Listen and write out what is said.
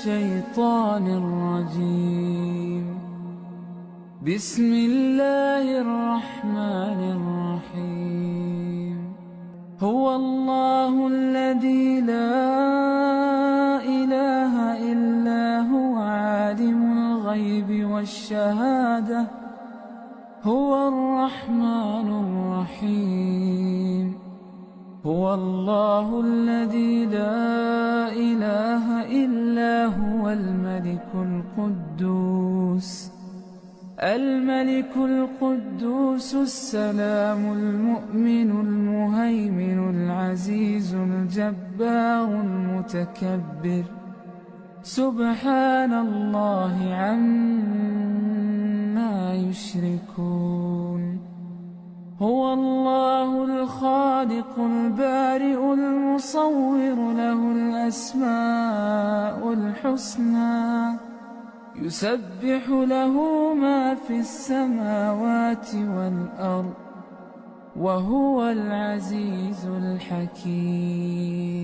الشيطان الرجيم. بسم الله الرحمن الرحيم. هو الله الذي لا إله إلا هو عالم الغيب والشهادة هو الرحمن الرحيم. هو الله الذي لا إله إلا هو الملك القدوس السلام المؤمن المهيمن العزيز الجبار المتكبر. سبحان الله عما يشركون. هو الله الخالق البارئ المصور له الأسماء الحسنى يسبح له ما في السماوات والأرض وهو العزيز الحكيم.